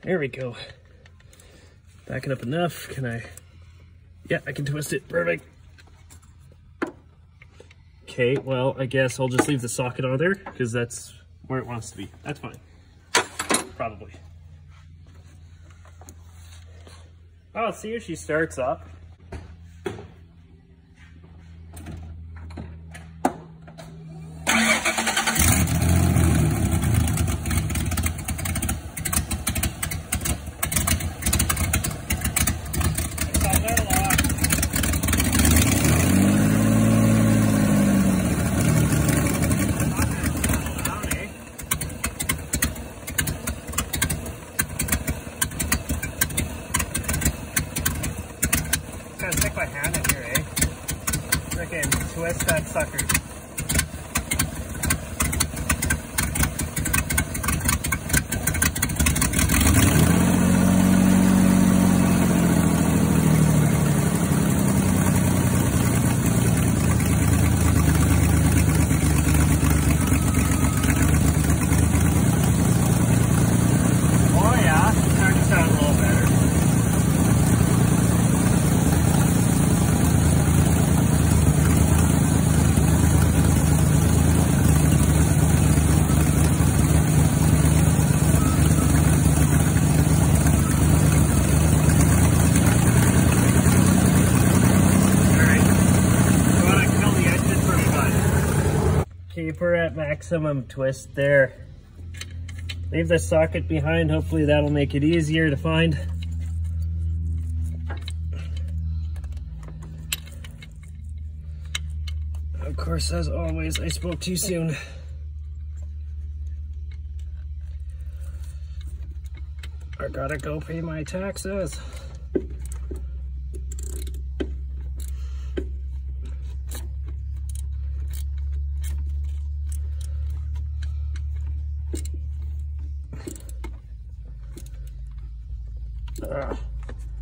There we go. Back it up enough. Can I? Yeah, I can twist it. Perfect. Okay, well, I guess I'll just leave the socket on there because that's where it wants to be. That's fine. Probably. Oh, see if she starts up. Gotta stick my hand in here, eh? Frickin' twist that sucker. Oh yeah, it's starting to sound a little better. Keep her at maximum twist there. Leave the socket behind, hopefully that'll make it easier to find. Of course, as always, I spoke too soon. I gotta go pay my taxes.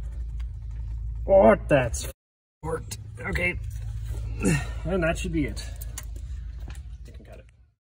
Oh, that's worked. Okay, and that should be it.